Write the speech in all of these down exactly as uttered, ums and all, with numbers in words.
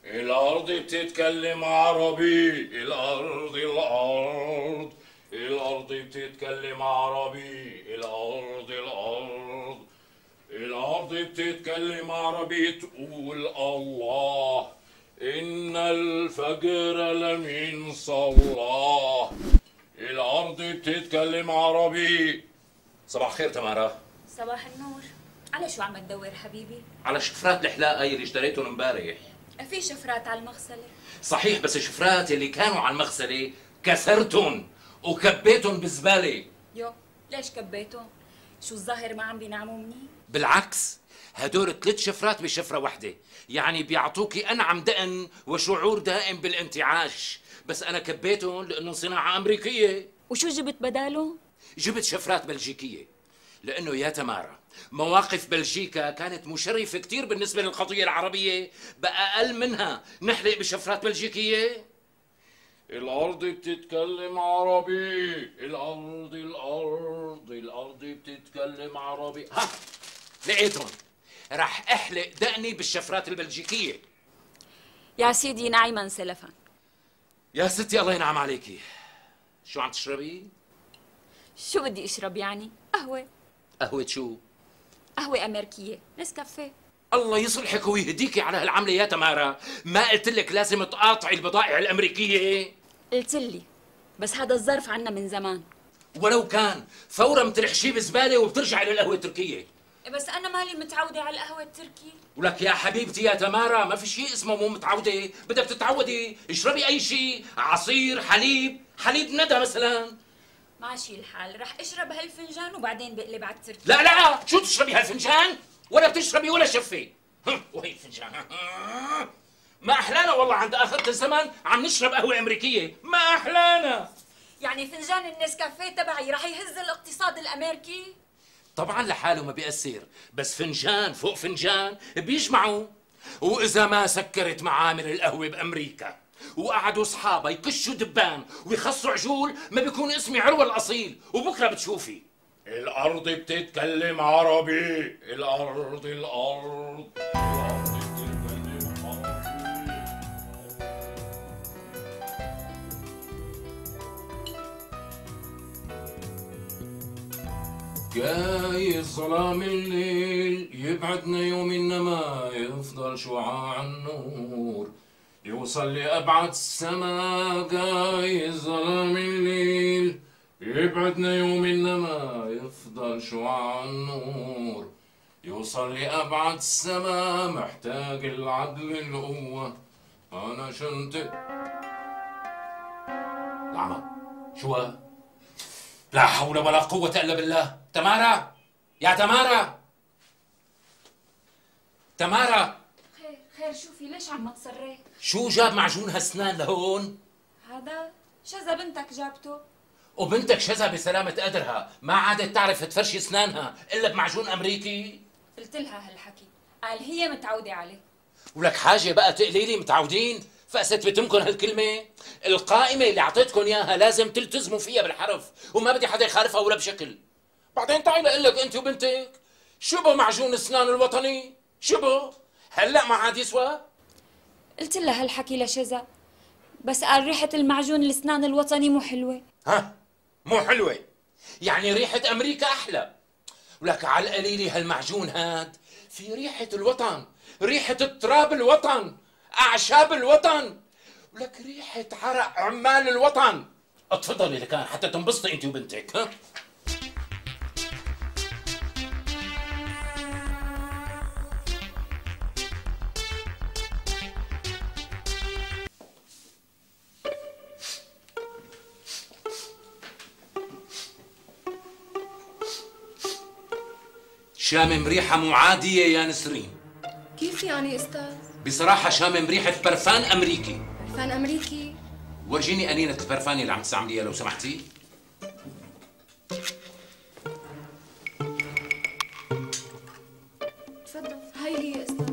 الأرض بتتكلم عربي، الأرض الأرض الأرض بتتكلم عربي، الأرض الأرض الأرض بتتكلم عربي، تقول الله إن الفجر لمن صلاه. الأرض بتتكلم عربي. صباح الخير تمارا. صباح النور. على شو عم تدور حبيبي؟ على شفرات الحلاقة اللي اشتريتهم امبارح. في شفرات على المغسلة. صحيح، بس الشفرات اللي كانوا على المغسلة كسرتهم وكبيتهم بالزبالة. يو، ليش كبيتهم؟ شو الظاهر ما عم بينعموا مني؟ بالعكس، هدول ثلاث شفرات بشفرة واحدة، يعني بيعطوكي أنعم دقن وشعور دائم بالانتعاش، بس أنا كبيتهم لأنه صناعة أمريكية. وشو جبت بداله؟ جبت شفرات بلجيكية، لأنه يا تمارا مواقف بلجيكا كانت مشرفة كتير بالنسبة للقضية العربية، بأقل منها نحلق بشفرات بلجيكية. الأرض بتتكلم عربي، الأرض الأرض الأرض بتتكلم عربي. ها لقيتهم، رح أحلق دقني بالشفرات البلجيكية. يا سيدي نعيما سلفا. يا ستي الله ينعم عليكي. شو عم تشربي؟ شو بدي اشرب يعني؟ قهوة. قهوة شو؟ قهوة أمريكية، نسكافيه. الله يصلحك ويهديكي على هالعملة يا تمارا، ما قلت لك لازم تقاطعي البضائع الأمريكية؟ قلت لي، بس هذا الظرف عنا من زمان. ولو كان فورا بترحشيه بزبالة وبترجعي للقهوة التركية. بس أنا مالي متعودة على القهوة التركي. ولك يا حبيبتي يا تمارا ما في شيء اسمه مو متعودة، بدك تتعودي، اشربي أي شيء، عصير، حليب، حليب ندى مثلا. ماشي الحال، رح اشرب هالفنجان وبعدين بقلب على التركي. لا لا، شو تشربي هالفنجان؟ ولا بتشربي ولا شفي. وهي الفنجان ما أحلانا والله، عند آخرة الزمان عم نشرب قهوة أمريكية، ما أحلانا. يعني فنجان النسكافيه تبعي رح يهز الاقتصاد الأمريكي؟ طبعا لحاله ما بيأثر، بس فنجان فوق فنجان بيجمعوا. وإذا ما سكرت معامل القهوة بأمريكا وقعدوا أصحابها يكشوا دبان ويخصوا عجول، ما بيكون اسمي عروة الأصيل، وبكرة بتشوفي. الأرض بتتكلم عربي، الأرض الأرض الأرض بتتكلم عربي. جاي ظلام الليل يبعدنا يوم، إنما يفضل شعاع النور يوصل لأبعد السما. جاي ظلام الليل يبعدنا يوم، إنما يفضل شعاع النور يوصل لأبعد السما. محتاج العدل القوة أنا شنت. العمى شو؟ لا حول ولا قوة إلا بالله. تمارا يا تمارا، تمارا. خير خير، شو في؟ ليش عم تصرخ؟ شو جاب معجون هالسنان لهون؟ هذا شذا بنتك جابته. وبنتك شذا بسلامة قدرها، ما عادت تعرف تفرشي اسنانها الا بمعجون امريكي. قلت لها هالحكي، قال هي متعودة عليه. ولك حاجة بقى تقلي لي متعودين؟ فأثبت لكم هالكلمة، القائمة اللي أعطيتكم إياها لازم تلتزموا فيها بالحرف، وما بدي حدا يخالفها ولا بشكل. بعدين تعي لأقول لك أنت وبنتك شبه معجون الأسنان الوطني، شبه هلا ما عاد يسوى. قلت لها هالحكي لشذا، بس قال ريحة المعجون الأسنان الوطني مو حلوة. ها؟ مو حلوة؟ يعني ريحة أمريكا أحلى. ولك على القليلة هالمعجون هاد في ريحة الوطن، ريحة التراب الوطن، أعشاب الوطن، ولك ريحة عرق عمال الوطن. اتفضلي لكان حتى تنبسطي أنت وبنتك. ها؟ شامم ريحة مو عادية يا نسرين. كيف يعني استاذ؟ بصراحة شامم ريحة برفان أمريكي. برفان أمريكي؟ ورجيني أنينة البرفان اللي عم تستعمليها لو سمحتي. تفضل، هاي هي استاذ.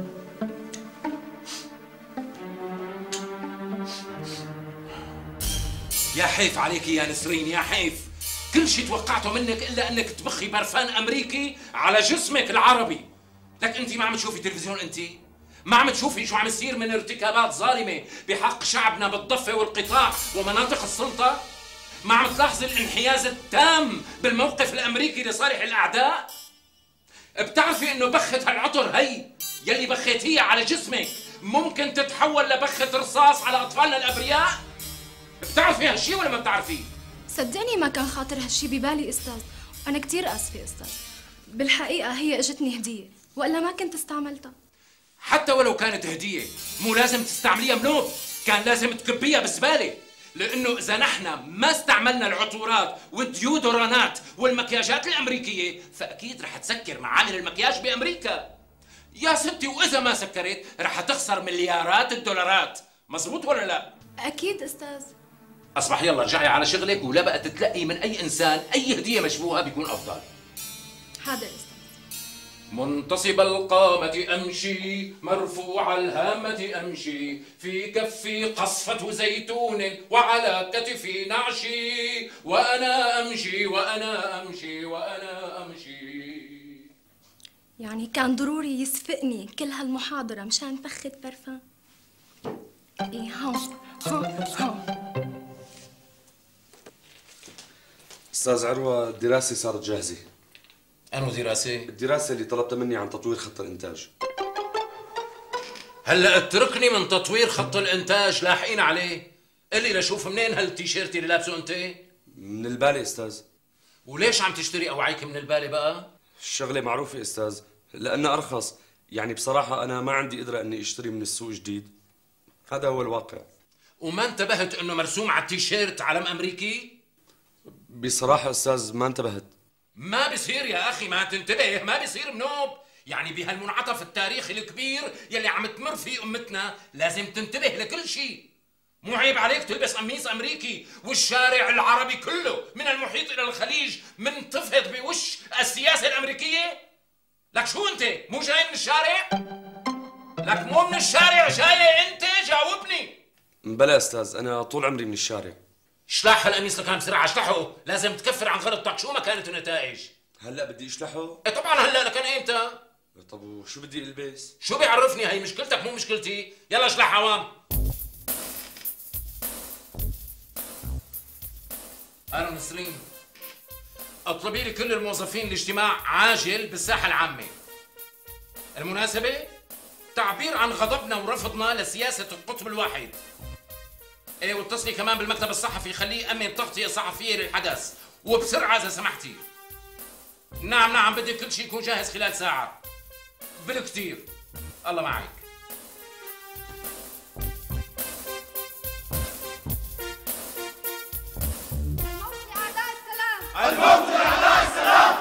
يا حيف عليكي يا نسرين، يا حيف. كل شيء توقعته منك إلا أنك تبخي برفان أمريكي على جسمك العربي. لك أنت ما عم تشوفي تلفزيون أنت؟ ما عم تشوفي شو عم يصير من ارتكابات ظالمة بحق شعبنا بالضفة والقطاع ومناطق السلطة؟ ما عم تلاحظي الانحياز التام بالموقف الأمريكي لصالح الأعداء؟ بتعرفي إنه بخة هالعطر هي يلي بخيتيها على جسمك ممكن تتحول لبخة رصاص على أطفالنا الأبرياء؟ بتعرفي هالشي ولا ما بتعرفي؟ صدقني ما كان خاطر هالشي ببالي استاذ، انا كثير اسفه استاذ. بالحقيقه هي اجتني هديه والا ما كنت استعملتها. حتى ولو كانت هدية مو لازم تستعمليها منوب، كان لازم تكبيها بالزبالة، لأنه إذا نحن ما استعملنا العطورات والديودورانات والمكياجات الأمريكية فأكيد رح تسكر معامل المكياج بأمريكا يا ستي، وإذا ما سكرت رح تخسر مليارات الدولارات. مزبوط ولا لا؟ اكيد استاذ. أصبح يلا ارجعي على شغلك، ولا بقى تتلقي من أي إنسان أي هدية مشبوهة بيكون أفضل. حاضر استاذ. منتصب القامة أمشي، مرفوع الهامة أمشي، في كفي قصفة زيتون وعلى كتفي نعشي، وأنا أمشي وأنا أمشي وأنا أمشي. يعني كان ضروري يسفقني كل هالمحاضرة مشان فخة برفان؟ ايه هون هون هون. استاذ عروة، الدراسة صارت جاهزة. أنو دراسة؟ الدراسة اللي طلبتها مني عن تطوير خط الإنتاج. هلا اتركني من تطوير خط الإنتاج، لاحقين عليه. قلي لشوف منين هالتيشيرت اللي لابسه أنت؟ من البالة استاذ. وليش عم تشتري أوعيك من البالة بقى؟ الشغلة معروفة استاذ، لأنها أرخص. يعني بصراحة أنا ما عندي قدرة إني أشتري من السوق جديد. هذا هو الواقع. وما انتبهت إنه مرسوم على التيشيرت علم أمريكي؟ بصراحة استاذ ما انتبهت. ما بصير يا أخي ما تنتبه، ما بصير منوب. يعني بهالمنعطف التاريخي الكبير يلي عم تمر فيه أمتنا لازم تنتبه لكل شيء. مو عيب عليك تلبس قميص أمريكي والشارع العربي كله من المحيط إلى الخليج منتفض بوش السياسة الأمريكية؟ لك شو أنت؟ مو جاي من الشارع؟ لك مو من الشارع جاي أنت؟ جاوبني. بلا استاذ، أنا طول عمري من الشارع. اشلح هالقميص لكان بسرعة، اشلحه، لازم تكفر عن غلطتك شو ما كانت النتائج. هلا بدي اشلحه؟ ايه طبعا هلا، لكن ايمتى؟ طب وشو بدي البس؟ شو بيعرفني، هي مشكلتك مو مشكلتي. يلا اشلح عوام. أنا نسرين، اطلبي لي كل الموظفين لاجتماع عاجل بالساحة العامة. المناسبة تعبير عن غضبنا ورفضنا لسياسة القطب الواحد. ايه واتصلي كمان بالمكتب الصحفي، خليه يأمن تغطية صحفية للحدث وبسرعة إذا سمحتي. نعم نعم، بدي كل شيء يكون جاهز خلال ساعة بالكثير. الله معك. الموت لأعداء السلام. الموت لأعداء السلام.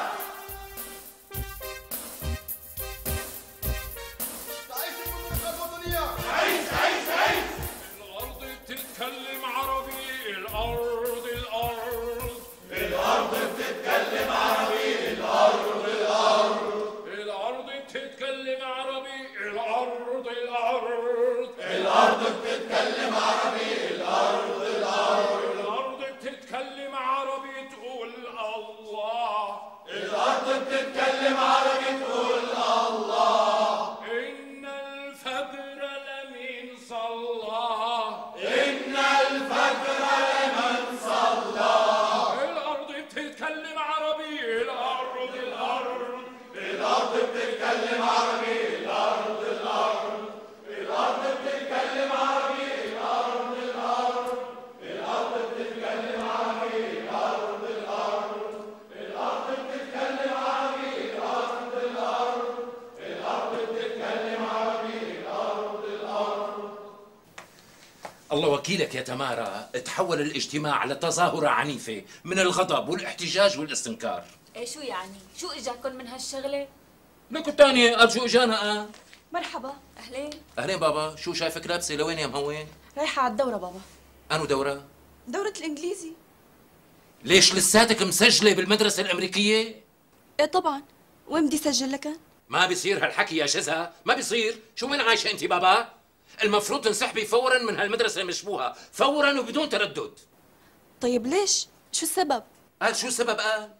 تعيش المملكة الوطنية. عيش عيش عيش. الأرض بتتكلم عربي، الأرض الأرض الأرض بتتكلم عربي، الأرض الأرض الأرض بتتكلم عربي، الأرض الأرض الأرض بتتكلم عربي، الأرض الأرض الأرض بتتكلم عربي تقول الله، الأرض بتتكلم عربي تقول الله. إن الفجر لمن صلى، إن الفجر لمن صلى. الأرض بتتكلم عربي، الأرض الأرض الأرض بتتكلم عربي، الأرض الأرض الأرض بتتكلم عربي، الأرض الأرض الأرض بتتكلم عربي، الأرض الأرض الأرض بتتكلم عربي، الأرض الأرض الأرض بتتكلم عربي، الأرض الأرض. الله وكيلك يا تمارا، تحول الاجتماع لتظاهرة عنيفة من الغضب والاحتجاج والاستنكار. ايه شو يعني؟ شو اجاكم من هالشغله؟ لك الثانية قال شو اجانا. اه مرحبا، اهلين. اهلين بابا، شو شايفك لابسة لوين يا مهون؟ رايحة على الدورة بابا. انو دورة؟ دورة الإنجليزي. ليش لساتك مسجلة بالمدرسة الأمريكية؟ إيه طبعا، وين بدي سجل لك؟ ما بيصير هالحكي يا شزا، ما بيصير. شو وين عايشة انت بابا؟ المفروض تنسحبي فورا من هالمدرسة المشبوهة، فورا وبدون تردد. طيب ليش؟ شو السبب؟ قال شو السبب؟ قال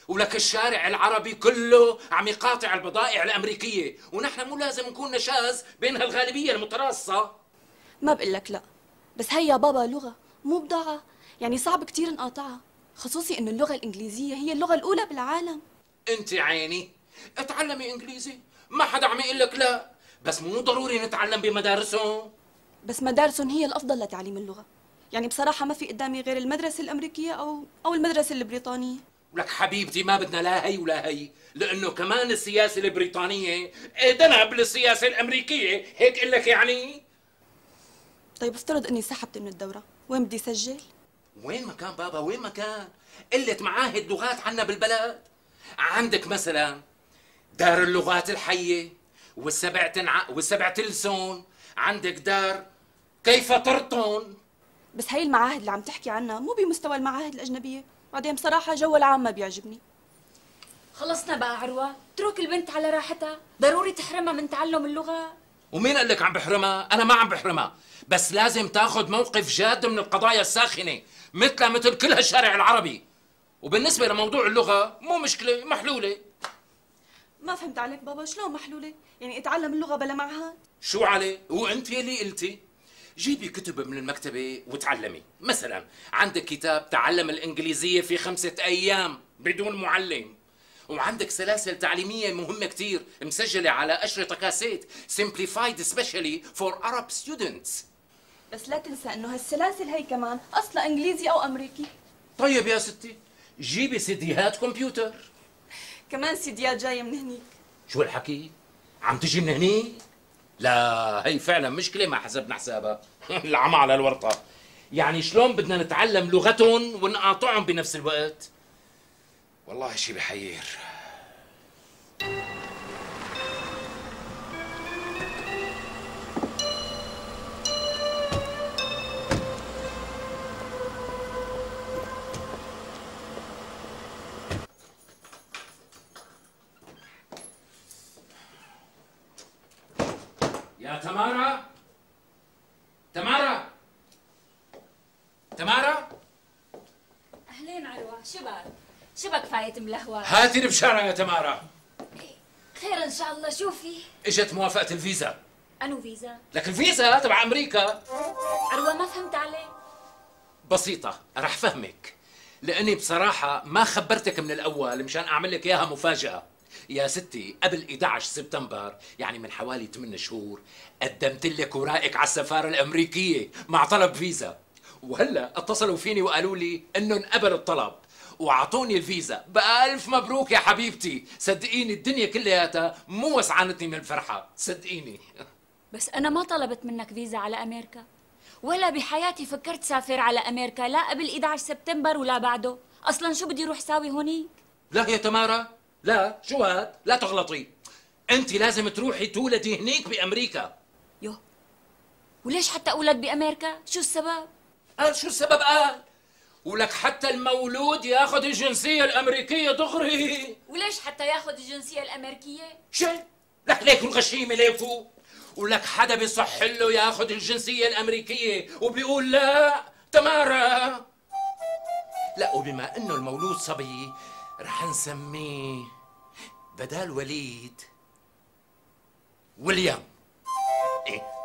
ولك الشارع العربي كله عم يقاطع البضائع الأمريكية، ونحن مو لازم نكون نشاز بين هالغالبية المتراصة. ما بقول لك لا، بس هي يا بابا لغة مو بضاعة، يعني صعب كتير نقاطعها، خصوصي إنه اللغة الإنجليزية هي اللغة الأولى بالعالم. انت عيني اتعلمي انجليزي، ما حدا عم يقول لك لا، بس مو ضروري نتعلم بمدارسهم. بس مدارسهم هي الأفضل لتعليم اللغة، يعني بصراحة ما في قدامي غير المدرسة الأمريكية أو أو المدرسة البريطانية. لك حبيبتي ما بدنا لا هي ولا هي، لانه كمان السياسه البريطانيه ادنى بالسياسه الامريكيه، هيك قل لك يعني. طيب افترض إني سحبت من الدورة، وين بدي سجل؟ وين ما كان بابا، وين ما كان، قلة معاهد لغات عنا بالبلد. عندك مثلا دار اللغات الحية والسبع تنع... والسبع تلسون، عندك دار كيف ترطن. بس هي المعاهد اللي عم تحكي عنها مو بمستوى المعاهد الأجنبية، بعدين بصراحة جو العام ما بيعجبني. خلصنا بقى عروة، اترك البنت على راحتها، ضروري تحرمها من تعلم اللغة. ومين قال لك عم بحرمها؟ أنا ما عم بحرمها، بس لازم تاخذ موقف جاد من القضايا الساخنة مثل مثل كل هالشارع العربي. وبالنسبة لموضوع اللغة مو مشكلة، محلولة. ما فهمت عليك بابا، شلون محلولة؟ يعني اتعلم اللغة بلا معهد؟ شو عليه؟ وانت يلي قلتي جيبي كتب من المكتبة وتعلمي. مثلا عندك كتاب تعلم الإنجليزية في خمسة أيام بدون معلم، وعندك سلاسل تعليمية مهمة كتير مسجلة على أشرطة كاسيت simplified especially for Arab students. بس لا تنسى انه هالسلاسل هي كمان اصلها انجليزي او امريكي. طيب يا ستي جيبي سيديهات كمبيوتر. كمان سيديات جاية من هنيك. شو الحكي؟ عم تجي من هنيك؟ لا هي فعلا مشكلة ما حسبنا حسابها. العمى على الورطة. يعني شلون بدنا نتعلم لغتهم ونقاطعهم بنفس الوقت؟ والله شي بحير. يا تمارا، تمارا، تمارا. أهلين عروة، شبك؟ شبك فايت ملهوة؟ هاتي البشارة يا تمارا. خير إن شاء الله، شوفي. اجت موافقة الفيزا. أنو فيزا؟ لك الفيزا تبع أمريكا. عروة ما فهمت عليك. بسيطة، رح فهمك. لأني بصراحة ما خبرتك من الأول مشان أعمل لك إياها مفاجأة. يا ستي قبل إحدى عشر سبتمبر، يعني من حوالي ثمانية شهور، قدمت لك ورائك على السفارة الأمريكية مع طلب فيزا. وهلا اتصلوا فيني وقالوا لي إنه انقبل الطلب وعطوني الفيزا. بألف مبروك يا حبيبتي، صدقيني الدنيا كلياتها مو وسعانتني من الفرحة، صدقيني. بس أنا ما طلبت منك فيزا على أمريكا، ولا بحياتي فكرت سافر على أمريكا، لا قبل إحدى عشر سبتمبر ولا بعده. أصلاً شو بدي روح ساوي هونيك؟ لا يا تمارا، لا، شو هاد؟ لا تغلطي. أنت لازم تروحي تولدي هنيك بأمريكا. يوه، وليش حتى أولد بأمريكا؟ شو السبب؟ قال شو السبب؟ قال ولك حتى المولود ياخذ الجنسية الأمريكية دغري. وليش حتى ياخذ الجنسية الأمريكية؟ شو؟ لك ليكوا الغشيمة ليكوا. ولك حدا بيصح له ياخذ الجنسية الأمريكية وبيقول لا تمارا. لا، وبما إنه المولود صبي رح نسميه بدال وليد ويليام. إيه؟